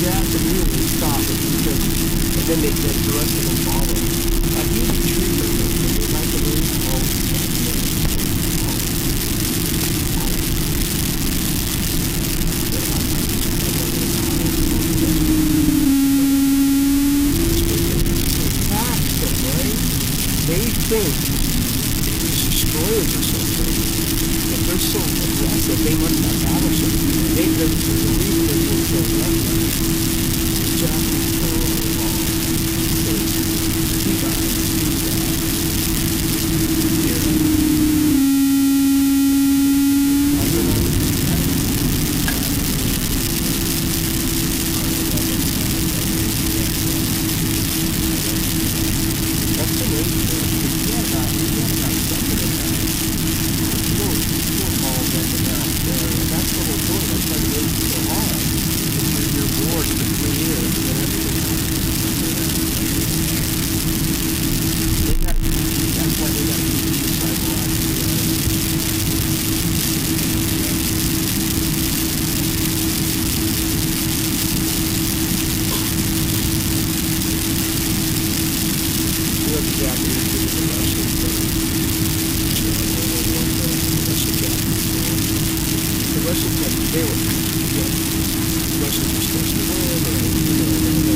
gas immediately stop it because, and then the rest of them follow. Usually troopers, they like to move always. They think these destroyers or something, if they're so aggressive, they must have battleships. The reason they're being so aggressive is the Japanese go over the wall. Two guys do that. Russians were supposed to win,